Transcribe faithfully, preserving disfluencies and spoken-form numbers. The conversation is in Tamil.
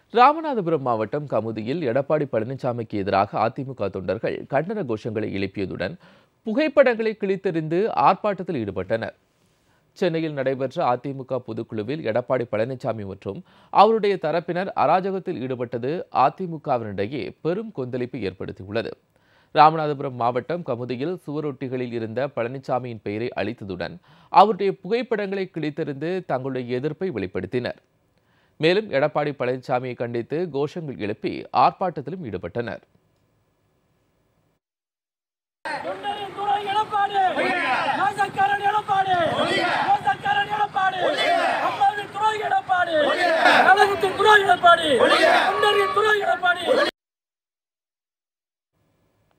ராமநாதபுரம் மாவட்டம் கமுதியில் எடப்பாடி பழனிசாமிக்கு எதிராக அதிமுக தொண்டர்கள் கண்டன கோஷங்களை எழுப்பியதுடன் புகைப்படங்களை கிழித்தெறிந்து ஆர்ப்பாட்டத்தில் ஈடுபட்டனர். சென்னையில் நடைபெற்ற அதிமுக பொதுக்குழுவில் எடப்பாடி பழனிசாமி மற்றும் அவருடைய தரப்பினர் அராஜகத்தில் ஈடுபட்டது அதிமுகவினிடையே பெரும் கொந்தளிப்பை ஏற்படுத்தியுள்ளது. ராமநாதபுரம் மாவட்டம் கமுதியில் சுவரொட்டிகளில் இருந்த பழனிசாமியின் பெயரை அழித்ததுடன் அவருடைய புகைப்படங்களை கிழித்தெறிந்து தங்களுடைய எதிர்ப்பை வெளிப்படுத்தினர். மேலும் எடப்பாடி பழனிசாமியை கண்டித்து கோஷங்கள் எழுப்பி ஆர்ப்பாட்டத்திலும் ஈடுபட்டனர். எடப்பாடி